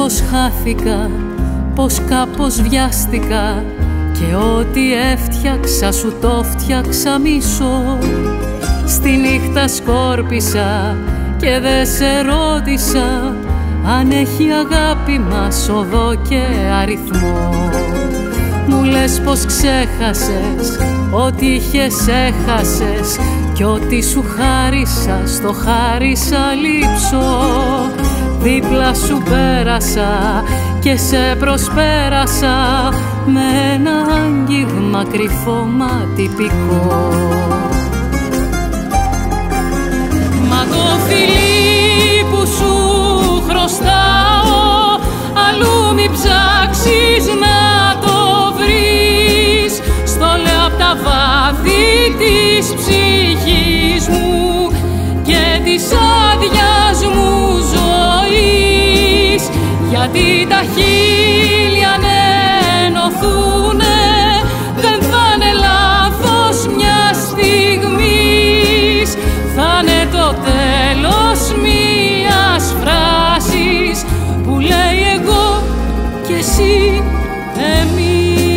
πως χάθηκα, πως κάπως βιάστηκα και ό,τι έφτιαξα σου το φτιάξα μισό. Στη νύχτα σκόρπισα και δε σε ρώτησα αν έχει αγάπη μας οδό και αριθμό. Μου λες πως ξέχασες, ό,τι είχες έχασες κι ό,τι σου χάρισα στο χάρισα λείψω. Δίπλα σου πέρασα και σε προσπέρασα με ένα άγγιγμα κρυφό μα τυπικό. Μα το φιλί που σου χρωστάω αλλού μη ψάξεις να το βρεις. Στο λέω απ' τα βάθη της ψυχής μου και της άδειας μου ζωής. Γιατί τα χείλια αν ενωθούνε δεν θα είναι λάθος μιας στιγμής. Θα είναι το τέλος μιας φράσης που λέει εγώ και εσύ εμείς.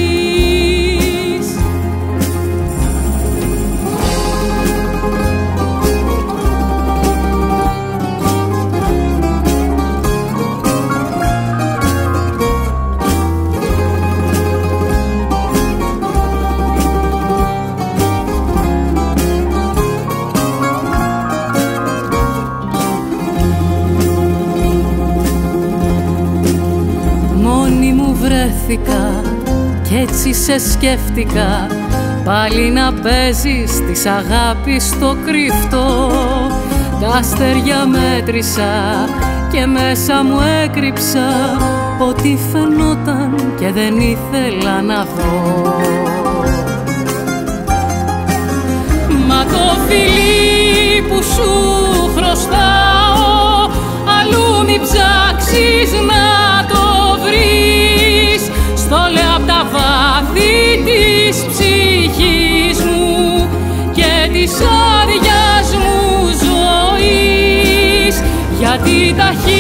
Κι έτσι σε σκέφτηκα πάλι να παίζεις της αγάπης το κρυφτό. Τα αστέρια μέτρησα και μέσα μου έκρυψα ό,τι φαινόταν και δεν ήθελα να δω. Μα το φιλί που σου χρωστάω αλλού μη ψάξεις να το βρεις. Στο λέω απ' τα βάθη της ψυχής μου και της άδειας μου ζωής. Γιατί τα